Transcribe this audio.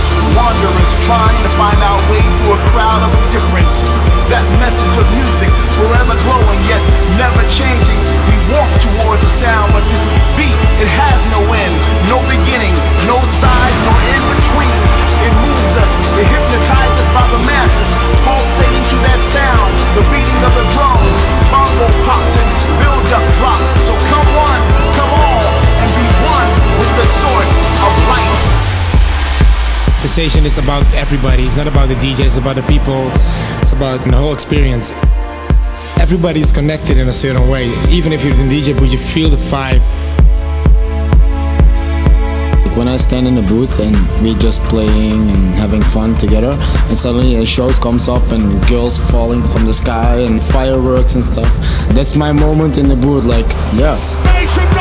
lost wanderers trying to find our way through a crowd of difference. That message of music forever glowing yet never changing. We walk towards a sound, but this beat, it has no end, no beginning, no size, no in between. It moves us, it hypnotizes us by the masses, pulsating to that sound, the beating of the drums, bongo pops and build-up drops. So come one, come all, and be one with the source of life. Sensation is about everybody. It's not about the DJ, it's about the people. It's about the whole experience. Everybody's connected in a certain way. Even if you're the DJ, but you feel the vibe. When I stand in the booth and we're just playing and having fun together, and suddenly a show comes up and girls falling from the sky and fireworks and stuff, that's my moment in the booth, like, yes.